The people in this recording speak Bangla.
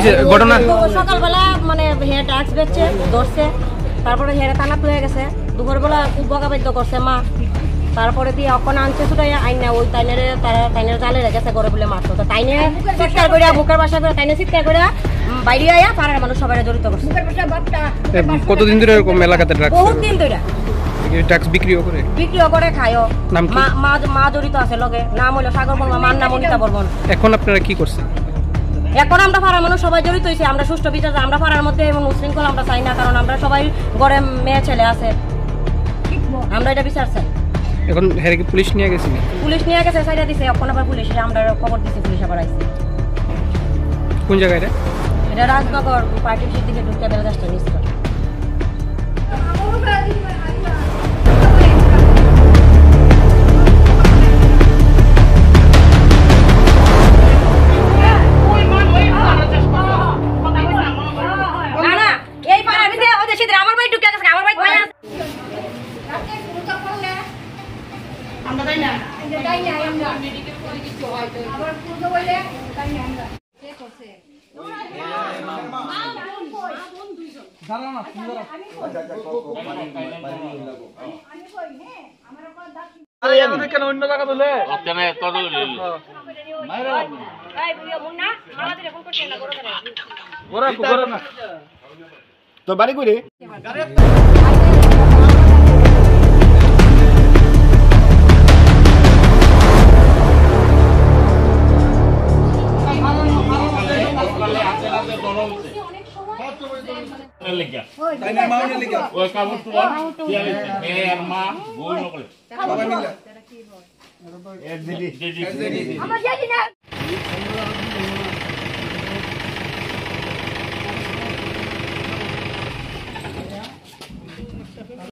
হইছে ঘটনা? সকালবেলা মানে হে ট্যাক্স বেচছে ধরছে, তারপরে হেরে থানা তুলে গেছে। দুপুরবেলা খুব বকাবাদ্য করছে মা, তারপরে দিয়ে অখন আনছে ছুটাই আইন না ওই তাইনের জালে রেখেছে ঘরে বলে মারতো। তো তাইনে চিৎকার করে বুকের বাসা করে তাইনে চিৎকার করে বাইরে আয়া পাড়ার মানুষ সবাই জড়িত করছে। কতদিন ধরে এরকম এলাকাতে ড্রাগস? বহুত দিন ধরে ড্রাগস বিক্রিও করে খায়ও। মা জড়িত আছে লগে, নাম হইলো সাগর বর্মা, মার নাম অনিতা বর্মন। এখন আপনারা কি করছেন? এখন আমরা পাড়ার মানুষ সবাই জড়িত হয়েছে, আমরা সুষ্ঠু বিচার আমরা পাড়ার মধ্যে এবং উশৃঙ্খল আমরা চাই না, কারণ আমরা সবাই ঘরে মেয়ে ছেলে আছে, আমরা এটা বিচার চাই। এখন হেরে কি পুলিশ নিয়ে গেছে? পুলিশ নিয়ে গেছে, সাইডা দিছে। এখন আবার পুলিশ আমরা খবর দিছি, পুলিশ আবার আইছে। কোন জায়গায় এটা রাজনগর পার্টির দিকে ঢুকে বেলগাছটা নিচ্ছে। তো বাড়ি করে মা